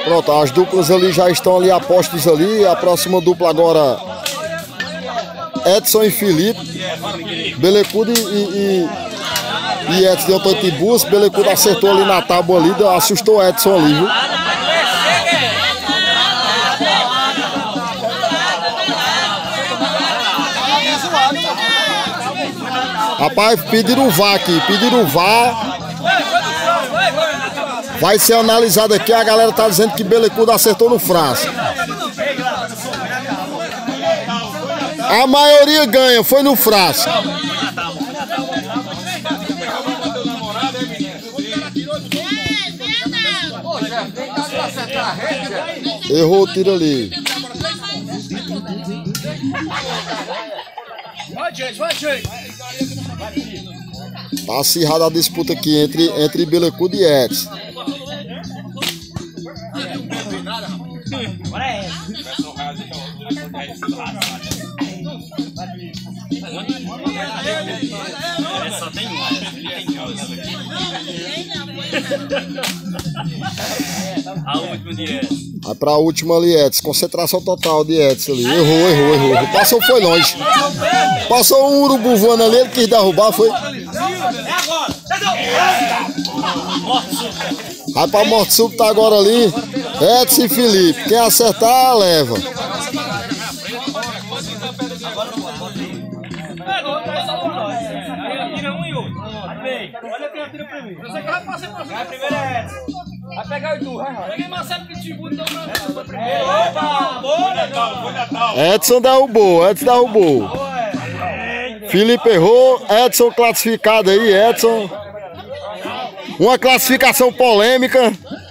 Pronto, as duplas ali já estão ali apostos ali. A próxima dupla agora, Edson e Felipe. Belecudo e Edson deu tanto de bus. Belecudo acertou ali na tábua ali, assustou o Edson ali, viu? Rapaz, pediram o VAR aqui, pediram o VAR. Vai ser analisado aqui, a galera tá dizendo que Belecudo acertou no França. A maioria ganha, foi no França. Errou o tiro ali. Tá acirrada a disputa aqui entre Belecudo e Edson. Só tem um. A última de Edson. Vai pra última ali, Edson. Concentração total de Edson ali. Errou. Passou, foi longe. Passou um urubu voando ali, ele quis derrubar, foi. Vai pra morte súbita agora ali. Edson e Felipe. Quem acertar, leva. Olha quem atira primeiro. Você que vai passar pra frente. Primeiro é Edson. Vai pegar o Edu, vai. Peguei Marcelo Pitbull, então Edson foi primeiro. Opa! Edson derrubou. Felipe errou. Edson classificado aí, Edson. Uma classificação polêmica.